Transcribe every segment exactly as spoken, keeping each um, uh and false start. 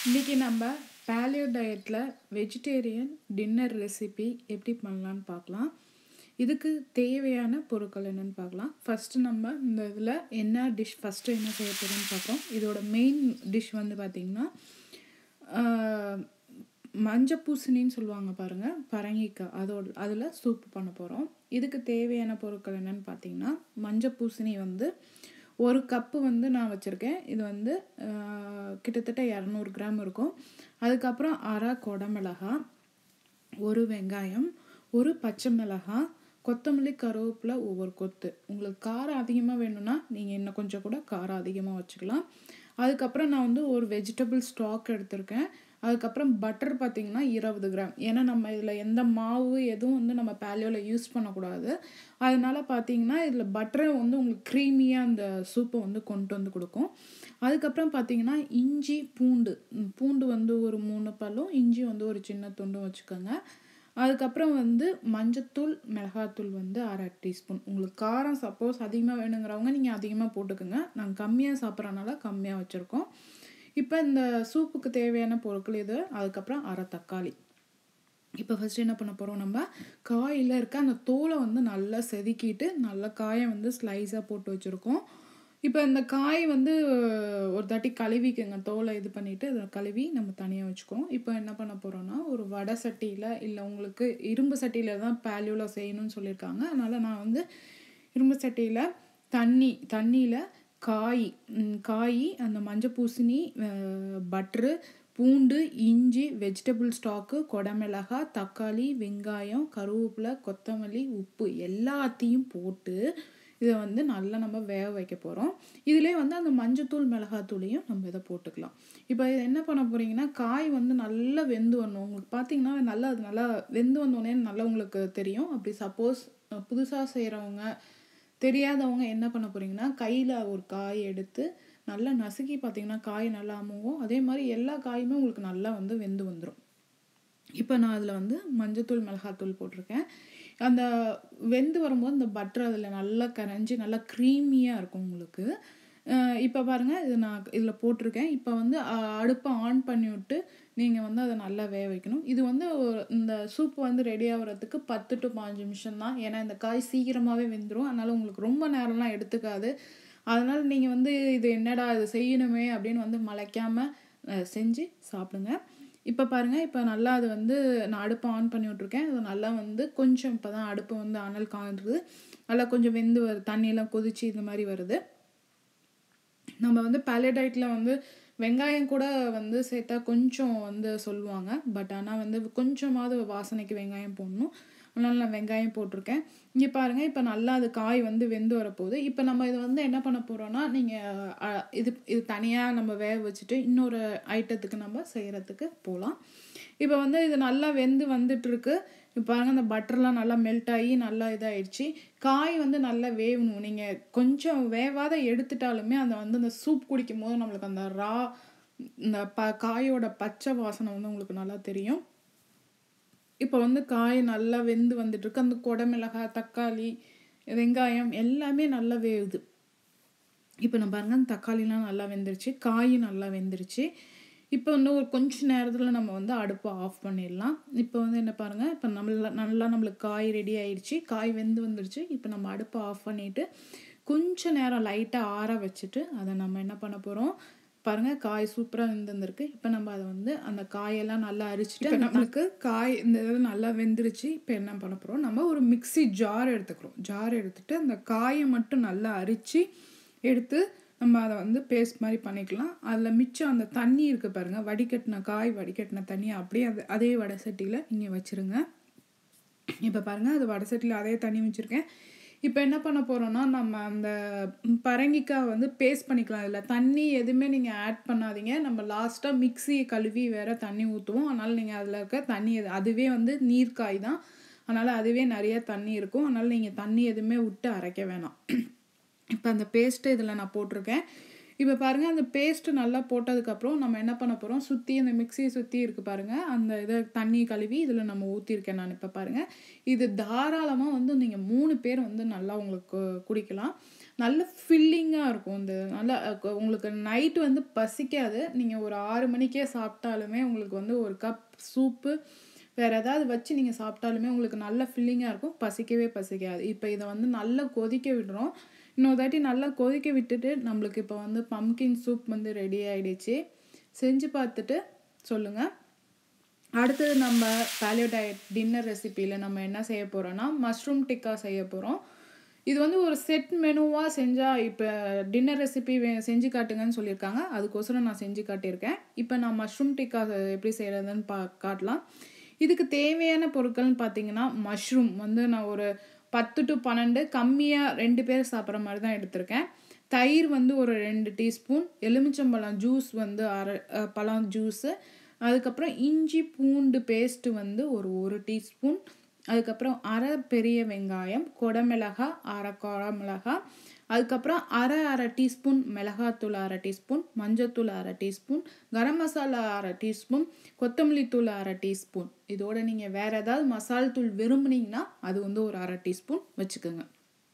இன்னைக்கு நம்ம பேலியோ டயட்டில் வெஜிடேரியன் டின்னர் ரெசிபி எப்படி பண்ணலான்னு பார்க்கலாம். இதுக்கு தேவையான பொருட்கள் என்னென்னு பார்க்கலாம். ஃபஸ்ட்டு நம்ம இந்த இதில் என்ன டிஷ் ஃபஸ்ட்டு என்ன செய்ய போகிறோம்னு பார்ப்போம். இதோட மெயின் டிஷ் வந்து பார்த்திங்கன்னா மஞ்சள் பூசணின்னு சொல்லுவாங்க பாருங்கள், பரங்கிக்காய், அதோட அதில் சூப்பு பண்ண போகிறோம். இதுக்கு தேவையான பொருட்கள் என்னென்னு பார்த்திங்கன்னா மஞ்சள் பூசணி வந்து ஒரு கப்பு வந்து நான் வச்சுருக்கேன். இது வந்து கிட்டத்தட்ட இரநூறு கிராம் இருக்கும். அதுக்கப்புறம் அரை கொடமிளகா, ஒரு வெங்காயம், ஒரு பச்சை மிளகாய், கொத்தமல்லி, கருவேப்பிலை ஒவ்வொரு கொத்து. உங்களுக்கு காரம் அதிகமாக வேணும்னா நீங்கள் இன்னும் கொஞ்சம் கூட காரம் அதிகமாக வச்சுக்கலாம். அதுக்கப்புறம் நான் வந்து ஒரு வெஜிடபிள் ஸ்டாக் எடுத்திருக்கேன். அதுக்கப்புறம் பட்டர் பார்த்திங்கன்னா இருபது கிராம். ஏன்னா நம்ம இதில் எந்த மாவு எதுவும் வந்து நம்ம பேலியோவில் யூஸ் பண்ணக்கூடாது. அதனால் பார்த்திங்கன்னா இதில் பட்டரை வந்து உங்களுக்கு க்ரீமியாக அந்த சூப்பை வந்து கொண்டு வந்து கொடுக்கும். அதுக்கப்புறம் பார்த்திங்கன்னா இஞ்சி, பூண்டு பூண்டு வந்து ஒரு மூணு பல்லும், இஞ்சி வந்து ஒரு சின்ன துண்டும் வச்சுக்கோங்க. அதுக்கப்புறம் வந்து மஞ்சத்தூள், மிளகாத்தூள் வந்து அரை டீஸ்பூன். உங்களுக்கு காரம் சப்போஸ் அதிகமாக வேணுங்கிறவங்க நீங்கள் அதிகமாக போட்டுக்கோங்க. நாங்கள் கம்மியாக சாப்பிட்றதுனால கம்மியாக வச்சுருக்கோம். இப்போ இந்த சூப்புக்கு தேவையான பொருட்கள் இது. அதுக்கப்புறம் அரை தக்காளி. இப்போ ஃபஸ்ட்டு என்ன பண்ண போகிறோம், நம்ம காயில் இருக்க அந்த தோலை வந்து நல்லா செதுக்கிட்டு நல்லா காயை வந்து ஸ்லைஸாக போட்டு வச்சுருக்கோம். இப்போ இந்த காய் வந்து ஒரு தாட்டி கழுவிக்குங்க, தோலை இது பண்ணிவிட்டு அதை கழுவி நம்ம தனியாக வச்சுக்கோம். இப்போ என்ன பண்ண போகிறோன்னா ஒரு வடை சட்டியில், இல்லை உங்களுக்கு இரும்பு சட்டியில் தான் பேலியோவில் செய்யணும்னு சொல்லியிருக்காங்க. அதனால் நான் வந்து இரும்பு சட்டியில் தண்ணி தண்ணியில் காய் காய் அந்த மஞ்சள் பூசணி, பட்ரு, பூண்டு, இஞ்சி, வெஜிடபிள் ஸ்டாக்கு, கொடமிளகாய், தக்காளி, வெங்காயம், கருவேப்பிலை, கொத்தமல்லி, உப்பு எல்லாத்தையும் போட்டு இதை வந்து நல்லா நம்ம வேக வைக்க போகிறோம். இதிலே வந்து அந்த மஞ்சத்தூள், மிளகாத்தூளையும் நம்ம இதை போட்டுக்கலாம். இப்போ இதை என்ன பண்ண போகிறீங்கன்னா காய் வந்து நல்லா வெந்து வரணும். உங்களுக்கு பார்த்திங்கன்னா நல்லா அது நல்லா வெந்து வந்தோடனே நல்லா உங்களுக்கு தெரியும். அப்படி சப்போஸ் புதுசாக செய்கிறவங்க, தெரியாதவங்க என்ன பண்ண போகிறீங்கன்னா கையில் ஒரு காய் எடுத்து நல்லா நசுக்கி பார்த்திங்கன்னா காய் நல்லா அமுங்கும். அதே மாதிரி எல்லா காயுமே உங்களுக்கு நல்லா வந்து வெந்து வந்துடும். இப்போ நான் அதில் வந்து மஞ்சத்தூள், மிளகாத்தூள் போட்டிருக்கேன். அந்த வெந்து வரும்போது இந்த பட்டர் அதில் நல்லா கரைஞ்சி நல்லா க்ரீமியாக இருக்கும் உங்களுக்கு. இப்போ பாருங்கள், இது நான் இதில் போட்டிருக்கேன். இப்போ வந்து அடுப்பை ஆன் பண்ணி விட்டு நீங்கள் வந்து அதை நல்லா வேக வைக்கணும். இது வந்து இந்த சூப்பு வந்து ரெடி ஆகிறதுக்கு பத்து டு பாஞ்சு நிமிஷம் தான். ஏன்னா இந்த காய் சீக்கிரமாகவே வெந்துடும். அதனால் உங்களுக்கு ரொம்ப நேரம்லாம் எடுத்துக்காது. அதனால் நீங்கள் வந்து இது என்னடா இது செய்யணுமே அப்படின்னு வந்து மலைக்காமல் செஞ்சு சாப்பிடுங்க. இப்போ பாருங்கள், இப்போ நல்லா அது வந்து நான் அடுப்பை ஆன் பண்ணி விட்ருக்கேன். அது நல்லா வந்து கொஞ்சம் இப்போ தான் அடுப்பு வந்து அனல் காண்றது, நல்லா கொஞ்சம் வெந்து வருது, தண்ணியெல்லாம் கொதிச்சு இந்த மாதிரி வருது. நம்ம வந்து பேலியோ டயட்டில் வந்து வெங்காயம் கூட வந்து சேர்த்தா கொஞ்சம் வந்து சொல்லுவாங்க. பட் ஆனால் வந்து கொஞ்சமாவது வாசனைக்கு வெங்காயம் போடணும். அதனால் நான் வெங்காயம் போட்டிருக்கேன். இங்கே பாருங்கள், இப்போ நல்லா அது காய் வந்து வெந்து வரப்போகுது. இப்போ நம்ம இதை வந்து என்ன பண்ண போகிறோன்னா, நீங்கள் இது இது தனியாக நம்ம வேக வச்சுட்டு இன்னொரு ஐட்டத்துக்கு நம்ம செய்கிறதுக்கு போகலாம். இப்போ வந்து இது நல்லா வெந்து வந்துட்டுருக்கு. இப்போ பாருங்கள், அந்த பட்டர்லாம் நல்லா மெல்ட் ஆகி நல்லா இதாகிடுச்சு. காய் வந்து நல்லா வேகணும். நீங்கள் கொஞ்சம் வேவாத எடுத்துட்டாலுமே அந்த வந்து அந்த சூப் குடிக்கும் போது நம்மளுக்கு அந்த ரா இந்த ப காயோட பச்சை வாசனை வந்து உங்களுக்கு நல்லா தெரியும். இப்போ வந்து காய் நல்லா வெந்து வந்துட்டுருக்கு. அந்த கொடமிளகாய், தக்காளி, வெங்காயம் எல்லாமே நல்லா வேகுது. இப்போ நம்ம பாருங்கள், அந்த தக்காளிலாம் நல்லா வெந்துருச்சு, காயும் நல்லா வெந்துருச்சு. இப்போ வந்து ஒரு கொஞ்சம் நேரத்தில் நம்ம வந்து அடுப்பை ஆஃப் பண்ணிடலாம். இப்போ வந்து என்ன பாருங்கள், இப்போ நம்மள நல்லா நம்மளுக்கு காய் ரெடி ஆகிடுச்சு, காய் வெந்து வந்துடுச்சு. இப்போ நம்ம அடுப்பை ஆஃப் பண்ணிவிட்டு கொஞ்சம் நேரம் லைட்டாக ஆற வச்சுட்டு அதை நம்ம என்ன பண்ண போகிறோம், பாருங்கள் காய் சூப்பராக வெந்துருக்கு. இப்போ நம்ம அதை வந்து அந்த காயெல்லாம் நல்லா அரிச்சிட்டு, இப்போ நம்மளுக்கு காய் இந்த இது நல்லா வெந்துருச்சு. இப்போ என்ன பண்ண போகிறோம், நம்ம ஒரு மிக்ஸி ஜார் எடுத்துக்கிறோம். ஜார் எடுத்துகிட்டு அந்த காயை மட்டும் நல்லா அரித்து எடுத்து நம்ம அதை வந்து பேஸ்ட் மாதிரி பண்ணிக்கலாம். அதில் மிச்சம் அந்த தண்ணி இருக்குது பாருங்கள், வடிகட்டின காய் வடிகட்டின தண்ணியை அப்படியே அது அதே வடை சட்டியில் இங்கே வச்சுருங்க. இப்போ பாருங்கள், அது வடை சட்டியில் அதே தண்ணி வச்சுருக்கேன். இப்போ என்ன பண்ண போகிறோன்னா, நம்ம அந்த பரங்கிக்காய் வந்து பேஸ்ட் பண்ணிக்கலாம். இதில் தண்ணி எதுவுமே நீங்கள் ஆட் பண்ணாதீங்க. நம்ம லாஸ்ட்டாக மிக்ஸி கழுவி வேறு தண்ணி ஊற்றுவோம். அதனால் நீங்கள் அதில் இருக்க தண்ணி அதுவே வந்து நீர்க்காய் தான், அதனால் அதுவே நிறைய தண்ணி இருக்கும். அதனால் நீங்கள் தண்ணி எதுவுமே விட்டு அரைக்க வேணாம். இப்போ அந்த பேஸ்ட்டு இதில் நான் போட்டிருக்கேன். இப்போ பாருங்கள், அந்த பேஸ்ட்டு நல்லா போட்டதுக்கப்புறம் நம்ம என்ன பண்ண போகிறோம், சுற்றி அந்த மிக்ஸியை சுற்றி இருக்குது பாருங்கள், அந்த இதை தண்ணி கழுவி இதில் நம்ம ஊற்றிருக்கேன் நான். இப்போ பாருங்கள், இது தாராளமாக வந்து நீங்கள் மூணு பேர் வந்து நல்லா உங்களுக்கு குடிக்கலாம். நல்ல ஃபில்லிங்காக இருக்கும். இந்த நல்லா உங்களுக்கு நைட்டு வந்து பசிக்காது. நீங்கள் ஒரு ஆறு மணிக்கே சாப்பிட்டாலுமே உங்களுக்கு வந்து ஒரு கப் சூப்பு வேறு ஏதாவது வச்சு நீங்கள் சாப்பிட்டாலுமே உங்களுக்கு நல்ல ஃபில்லிங்காக இருக்கும். பசிக்கவே பசிக்காது. இப்போ இதை வந்து நல்லா கொதிக்க விடுறோம். இன்னொரு தாட்டி நல்லா கொதிக்க விட்டுட்டு நம்மளுக்கு இப்போ வந்து பம்கின் சூப் வந்து ரெடி ஆகிடுச்சு. செஞ்சு பார்த்துட்டு சொல்லுங்கள். அடுத்தது நம்ம பேலியோ டயட் டின்னர் ரெசிப்பியில் நம்ம என்ன செய்ய போகிறோன்னா மஷ்ரூம் டிக்கா செய்ய போகிறோம். இது வந்து ஒரு செட் மெனுவாக செஞ்சால் இப்போ டின்னர் ரெசிபி செஞ்சு காட்டுங்கன்னு சொல்லியிருக்காங்க. அதுக்கோசரம் நான் செஞ்சு காட்டியிருக்கேன். இப்போ நான் மஷ்ரூம் டிக்கா எப்படி செய்கிறதுன்னு பா காட்டலாம். இதுக்கு தேவையான பொருட்கள்னு பார்த்தீங்கன்னா மஷ்ரூம் வந்து நான் ஒரு பத்து டு பன்னெண்டு கம்மியாக ரெண்டு பேர் சாப்பிட்ற மாதிரி தான் எடுத்திருக்கேன். தயிர் வந்து ஒரு ரெண்டு டீஸ்பூன், எலுமிச்சம்பழம் ஜூஸ் வந்து அரை பழம் ஜூஸு, அதுக்கப்புறம் இஞ்சி பூண்டு பேஸ்ட்டு வந்து ஒரு ஒரு டீஸ்பூன், அதுக்கப்புறம் அரை பெரிய வெங்காயம், கொடமிளகா அரை கொடமிளகா, அதுக்கப்புறம் அரை அரை டீஸ்பூன் மிளகாத்தூள் அரை டீஸ்பூன், மஞ்சத்தூள் அரை டீஸ்பூன், கரம் மசாலா அரை டீஸ்பூன், கொத்தமல்லி தூள் அரை டீஸ்பூன். இதோட நீங்கள் வேறு ஏதாவது மசால் தூள் விரும்புனீங்கன்னா அது வந்து ஒரு அரை டீஸ்பூன் வச்சுக்கோங்க.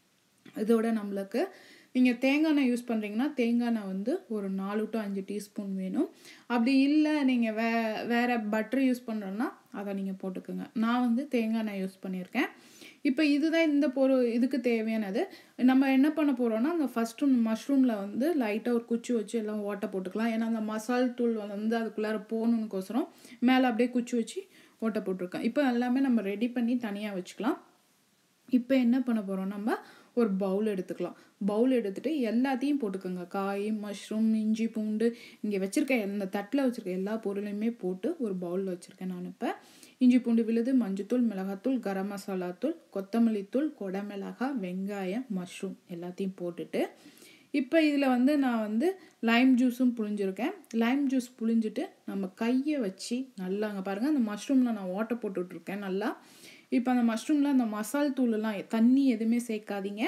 இதோட நம்மளுக்கு நீங்கள் தேங்காய் எண்ணெய் யூஸ் பண்ணுறீங்கன்னா தேங்காய் எண்ணெய் வந்து ஒரு நாலு டு அஞ்சு டீஸ்பூன் வேணும். அப்படி இல்லை நீங்கள் வே வேறு பட்டர் யூஸ் பண்ணுறோன்னா அதை நீங்கள் போட்டுக்கோங்க. நான் வந்து தேங்காய் எண்ணெய் யூஸ் பண்ணியிருக்கேன். இப்போ இதுதான் இந்த பொருள் இதுக்கு தேவையானது. நம்ம என்ன பண்ண போகிறோன்னா அந்த ஃபஸ்ட்டு மஷ்ரூமில் வந்து லைட்டாக ஒரு குச்சி வச்சு எல்லாம் ஓட்டை போட்டுக்கலாம். ஏன்னா அந்த மசால் தூள் வந்து அதுக்குள்ளார போகணுன்னுக்கோசரம் மேலே அப்படியே குச்சி வச்சு ஓட்டை போட்டிருக்கேன். இப்போ எல்லாமே நம்ம ரெடி பண்ணி தனியாக வச்சுக்கலாம். இப்போ என்ன பண்ண போகிறோம், நம்ம ஒரு பவுல் எடுத்துக்கலாம். பவுல் எடுத்துகிட்டு எல்லாத்தையும் போட்டுக்கோங்க. காய், மஷ்ரூம், இஞ்சி பூண்டு, இங்கே வச்சுருக்கேன் இந்த தட்டில் வச்சுருக்கேன் எல்லா பொருளையுமே போட்டு ஒரு பவுலில் வச்சுருக்கேன். நான் இப்போ இஞ்சி பூண்டு விழுது, மஞ்சத்தூள், மிளகாத்தூள், கரம் மசாலா தூள், கொத்தமல்லி தூள், கொடமிளகா, வெங்காயம், மஷ்ரூம் எல்லாத்தையும் போட்டுட்டு இப்போ இதில் வந்து நான் வந்து லைம் ஜூஸும் புழிஞ்சிருக்கேன். லைம் ஜூஸ் புழிஞ்சிட்டு நம்ம கையை வச்சு நல்லா அங்கே பாருங்கள் அந்த மஷ்ரூமில் நான் ஓட்டை போட்டுட்ருக்கேன் நல்லா. இப்போ அந்த மஷ்ரூமில் அந்த மசால் தூளெல்லாம் தண்ணி எதுவுமே சேர்க்காதீங்க.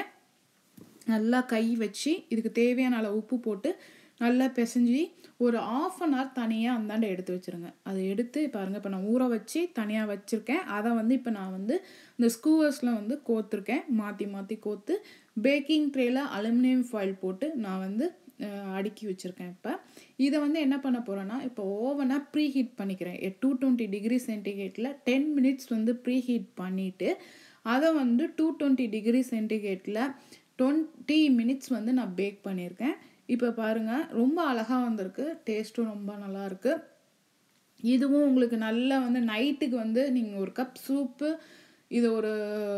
நல்லா கை வச்சு இதுக்கு தேவையான அளவு உப்பு போட்டு நல்லா பிசைஞ்சி ஒரு ஆஃப் அன் ஹவர் தனியாக அந்தாண்ட எடுத்து வச்சுருங்க. அதை எடுத்து பாருங்கள் இப்போ நான் ஊற வச்சு தனியாக வச்சுருக்கேன். அதை வந்து இப்போ நான் வந்து இந்த ஸ்கூவர்ஸில் வந்து கோத்துருக்கேன். மாற்றி மாற்றி கோத்து பேக்கிங் ட்ரேயில் அலுமினியம் ஃபாயில் போட்டு நான் வந்து அடுக்கி வச்சுருக்கேன். இப்போ இதை வந்து என்ன பண்ண போகிறேன்னா இப்போ ஓவனாக ப்ரீ ஹீட் பண்ணிக்கிறேன். டூ டுவெண்ட்டி டிகிரி சென்டிகிரேட்டில் டென் மினிட்ஸ் வந்து ப்ரீ ஹீட் பண்ணிவிட்டு அதை வந்து டூ டுவெண்ட்டி டிகிரி சென்டிகிரேட்டில் டுவெண்ட்டி மினிட்ஸ் வந்து நான் பேக் பண்ணியிருக்கேன். இப்போ பாருங்கள் ரொம்ப அழகாக வந்திருக்கு. டேஸ்ட்டும் ரொம்ப நல்லாயிருக்கு. இதுவும் உங்களுக்கு நல்லா வந்து நைட்டுக்கு வந்து நீங்கள் ஒரு கப் சூப்பு இது ஒரு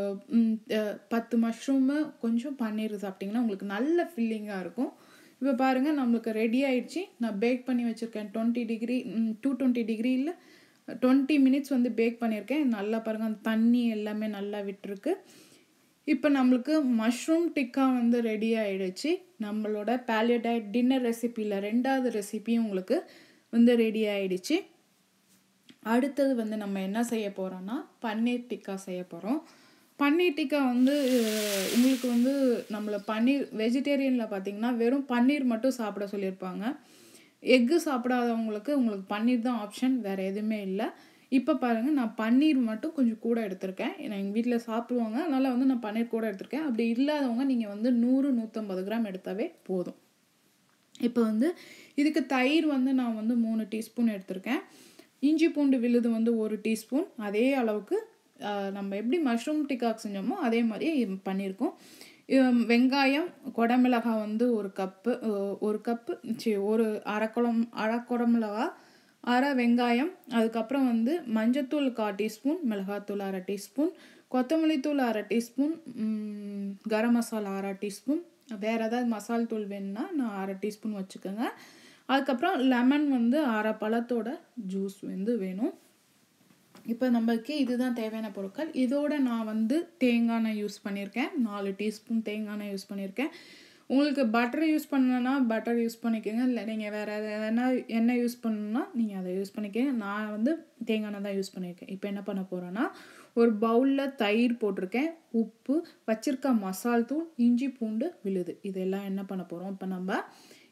பத்து மஷ்ரூமு கொஞ்சம் பன்னீர் சாப்பிட்டிங்கன்னா உங்களுக்கு நல்ல ஃபில்லிங்காக இருக்கும். இப்போ பாருங்கள் நம்மளுக்கு ரெடி ஆகிடுச்சு. நான் பேக் பண்ணி வச்சுருக்கேன் டுவெண்ட்டி டிகிரி டூ டுவெண்ட்டி டிகிரியில் டுவெண்ட்டி மினிட்ஸ் வந்து பேக் பண்ணியிருக்கேன். நல்லா பாருங்கள் அந்த தண்ணி எல்லாமே நல்லா விட்டுருக்கு. இப்போ நம்மளுக்கு மஷ்ரூம் டிக்கா வந்து ரெடி ஆகிடுச்சு. நம்மளோட பேலியோ டயட் டின்னர் ரெசிப்பியில் ரெண்டாவது ரெசிப்பியும் உங்களுக்கு வந்து ரெடி ஆகிடுச்சு. அடுத்தது வந்து நம்ம என்ன செய்ய போகிறோன்னா பன்னீர் டிக்கா செய்ய போகிறோம். பன்னீர் டிக்கா வந்து உங்களுக்கு வந்து நம்மளை பன்னீர் வெஜிடேரியனில் பார்த்திங்கன்னா வெறும் பன்னீர் மட்டும் சாப்பிட சொல்லியிருப்பாங்க. எக்கு சாப்பிடாதவங்களுக்கு உங்களுக்கு பன்னீர் தான் ஆப்ஷன், வேறு எதுவுமே இல்லை. இப்போ பாருங்கள் நான் பன்னீர் மட்டும் கொஞ்சம் கூட எடுத்திருக்கேன். நான் எங்கள் வீட்டில் சாப்பிடுவாங்க, அதனால் வந்து நான் பன்னீர் கூட எடுத்திருக்கேன். அப்படி இல்லாதவங்க நீங்கள் வந்து நூறு நூற்றம்பது கிராம் எடுத்தாவே போதும். இப்போ வந்து இதுக்கு தயிர் வந்து நான் வந்து மூணு டீஸ்பூன் எடுத்திருக்கேன். இஞ்சி பூண்டு விழுது வந்து ஒரு டீஸ்பூன். அதே அளவுக்கு நம்ம எப்படி மஷ்ரூம் டிக்காக் செஞ்சோமோ அதே மாதிரியே பண்ணியிருக்கோம். வெங்காயம், கொடமிளகாய் வந்து ஒரு கப்பு ஒரு கப்பு சரி ஒரு அரை குடம் அரை குடமிளகா, அரை வெங்காயம், அதுக்கப்புறம் வந்து மஞ்சத்தூள் கால் டீஸ்பூன், மிளகாத்தூள் அரை டீஸ்பூன், கொத்தமல்லி தூள் அரை டீஸ்பூன், கரம் மசாலா அரை டீஸ்பூன், வேறு ஏதாவது மசால் தூள் வேணுன்னா நான் அரை டீஸ்பூன் வச்சுக்கோங்க. அதுக்கப்புறம் லெமன் வந்து அரை பழத்தோட ஜூஸ் வந்து வேணும். இப்போ நம்மளுக்கு இதுதான் தேவையான பொருட்கள். இதோட நான் வந்து தேங்காய் எண்ணெய் யூஸ் பண்ணியிருக்கேன். நாலு டீஸ்பூன் தேங்காய் எண்ணெய் யூஸ் பண்ணியிருக்கேன். உங்களுக்கு பட்டர் யூஸ் பண்ணணுன்னா பட்டர் யூஸ் பண்ணிக்கோங்க. இல்லை நீங்கள் வேறு எதனா எண்ணெய் யூஸ் பண்ணணுன்னா நீங்கள் அதை யூஸ் பண்ணிக்கோங்க. நான் வந்து தேங்காய் எண்ணெய் தான் யூஸ் பண்ணியிருக்கேன். இப்போ என்ன பண்ண போகிறேன்னா ஒரு பவுலில் தயிர் போட்டிருக்கேன், உப்பு, வச்சிருக்க மசால் தூள், இஞ்சி பூண்டு விழுது, இதெல்லாம் என்ன பண்ண போகிறோம் இப்போ நம்ம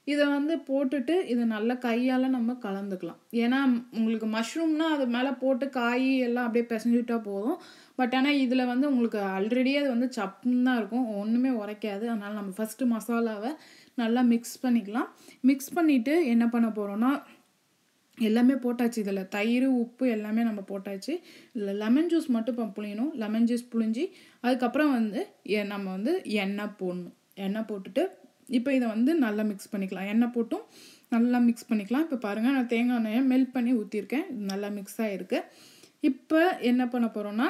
இதை வந்து போட்டுட்டு இதை நல்லா கையால் நம்ம கலந்துக்கலாம். ஏன்னா உங்களுக்கு மஷ்ரூம்னா அது மேலே போட்டு காய் எல்லாம் அப்படியே பிசைஞ்சுட்டா போதும். பட் ஆனால் இதில் வந்து உங்களுக்கு ஆல்ரெடி அது வந்து சப்புன்னு தான் இருக்கும், ஒன்றுமே உரைக்காது. அதனால் நம்ம ஃபஸ்ட்டு மசாலாவை நல்லா மிக்ஸ் பண்ணிக்கலாம். மிக்ஸ் பண்ணிவிட்டு என்ன பண்ண போகிறோன்னா, எல்லாமே போட்டாச்சு. இதில் தயிர் உப்பு எல்லாமே நம்ம போட்டாச்சு. இதில் லெமன் ஜூஸ் மட்டும் இப்போ புளியணும். லெமன் ஜூஸ் புளிஞ்சி அதுக்கப்புறம் வந்து நம்ம வந்து எண்ணெய் போடணும். எண்ணெய் போட்டுட்டு இப்போ இதை வந்து நல்லா மிக்ஸ் பண்ணிக்கலாம். எண்ணெய் போட்டும் நல்லா மிக்ஸ் பண்ணிக்கலாம். இப்போ பாருங்கள், நான் தேங்காய் எண்ணெயை மெல்ட் பண்ணி ஊற்றிருக்கேன். இது நல்லா மிக்ஸ் ஆகிருக்கு. இப்போ என்ன பண்ண போகிறோன்னா,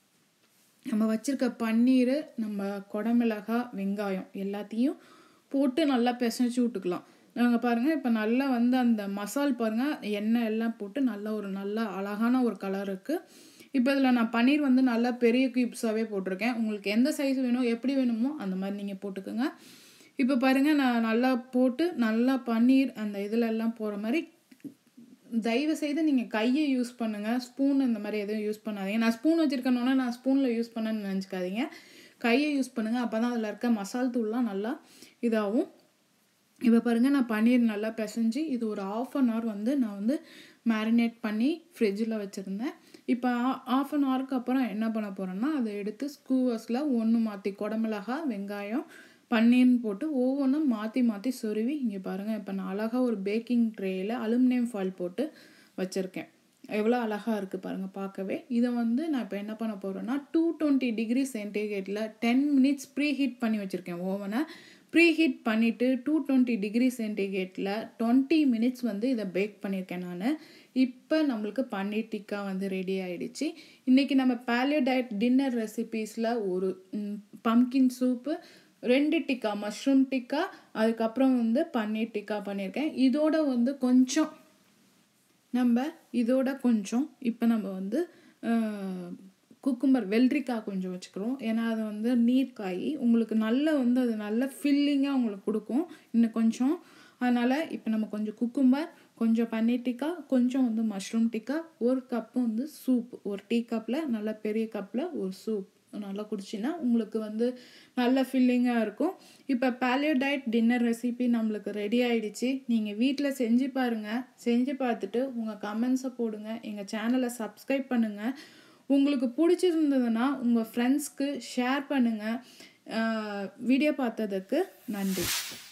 நம்ம வச்சுருக்க பன்னீர், நம்ம குடமிளகாய், வெங்காயம் எல்லாத்தையும் போட்டு நல்லா பிசைஞ்சு விட்டுக்கலாம். நாங்கள் பாருங்கள், இப்போ நல்லா வந்து அந்த மசால் பாருங்கள், எண்ணெய் எல்லாம் போட்டு நல்லா ஒரு நல்லா அழகான ஒரு கலர் இருக்குது. இப்போ இதில் நான் பன்னீர் வந்து நல்லா பெரிய க்யூப்ஸாகவே போட்டிருக்கேன். உங்களுக்கு எந்த சைஸ் வேணும், எப்படி வேணுமோ அந்த மாதிரி நீங்கள் போட்டுக்கோங்க. இப்போ பாருங்கள், நான் நல்லா போட்டு நல்லா பன்னீர் அந்த இதில் எல்லாம் போகிற மாதிரி, தயவு செய்து நீங்கள் கையை யூஸ் பண்ணுங்கள். ஸ்பூன் இந்த மாதிரி எதுவும் யூஸ் பண்ணாதீங்க. நான் ஸ்பூன் வச்சுருக்கேன்னா நான் ஸ்பூனில் யூஸ் பண்ணேன்னு நினச்சிக்காதீங்க. கையை யூஸ் பண்ணுங்கள். அப்போ தான் அதில் இருக்க மசால் தூள்லாம் நல்லா இதாகும். இப்போ பாருங்கள், நான் பன்னீர் நல்லா பிசைஞ்சு இது ஒரு ஆஃப் அன் ஹவர் வந்து நான் வந்து மேரினேட் பண்ணி ஃப்ரிட்ஜில் வச்சுருந்தேன். இப்போ ஆஃப் அன் ஹவருக்கு அப்புறம் என்ன பண்ண போகிறேன்னா, அதை எடுத்து ஸ்கூவர்ஸில் ஒன்று மாற்றி குடமிளகாய், வெங்காயம், பன்னீர்னு போட்டு ஒவ்வொன்றும் மாற்றி மாற்றி சொருவி இங்கே பாருங்கள். இப்போ நான் அழகாக ஒரு பேக்கிங் ட்ரேயில் அலுமினியம் ஃபாயில் போட்டு வச்சுருக்கேன். எவ்வளோ அழகாக இருக்குது பாருங்கள் பார்க்கவே. இதை வந்து நான் இப்போ என்ன பண்ண போகிறேன்னா, டூ டுவெண்ட்டி டிகிரி சென்டிகிரேட்டில் டென் மினிட்ஸ் ப்ரீ ஹீட் பண்ணி வச்சுருக்கேன். ஓவனை ப்ரீ ஹீட் பண்ணிவிட்டு டூ டுவெண்ட்டி டிகிரி சென்டிகிரேட்டில் டுவெண்ட்டி மினிட்ஸ் வந்து இதை பேக் பண்ணியிருக்கேன் நான். இப்போ நம்மளுக்கு பன்னீர் டிக்கா வந்து ரெடி ஆகிடுச்சு. இன்றைக்கி நம்ம பேலியோ டயட் டின்னர் ரெசிபீஸில் ஒரு பம்கின் சூப்பு, ரெண்டு டிக்கா மஷ்ரூம் டிக்கா, அதுக்கப்புறம் வந்து பன்னீர் டிக்கா பண்ணியிருக்கேன். இதோட வந்து கொஞ்சம் நம்ம இதோட கொஞ்சம் இப்போ நம்ம வந்து குக்கும்பர் வெள்ளரிக்காய் கொஞ்சம் வச்சுக்கிறோம். ஏன்னா அது வந்து நீர்க்காய், உங்களுக்கு நல்ல வந்து அது நல்ல ஃபில்லிங்காக உங்களுக்கு கொடுக்கும் இன்னும் கொஞ்சம். அதனால் இப்போ நம்ம கொஞ்சம் குக்கும்பர், கொஞ்சம் பன்னீர் டிக்கா, கொஞ்சம் வந்து மஷ்ரூம் டிக்கா, ஒரு கப்பு வந்து சூப், ஒரு டீ கப்பில் நல்ல பெரிய கப்பில் ஒரு சூப் நல்லா குடிச்சின்னா உங்களுக்கு வந்து நல்ல ஃபில்லிங்காக இருக்கும். இப்போ பேலியோ டயட் டின்னர் ரெசிபி நம்மளுக்கு ரெடி ஆகிடுச்சு. நீங்கள் வீட்டில் செஞ்சு பாருங்கள். செஞ்சு பார்த்துட்டு உங்கள் கமெண்ட்ஸை போடுங்க. எங்கள் சேனலை சப்ஸ்கிரைப் பண்ணுங்கள். உங்களுக்கு பிடிச்சிருந்ததுன்னா உங்கள் ஃப்ரெண்ட்ஸ்க்கு ஷேர் பண்ணுங்கள். வீடியோ பார்த்ததுக்கு நன்றி.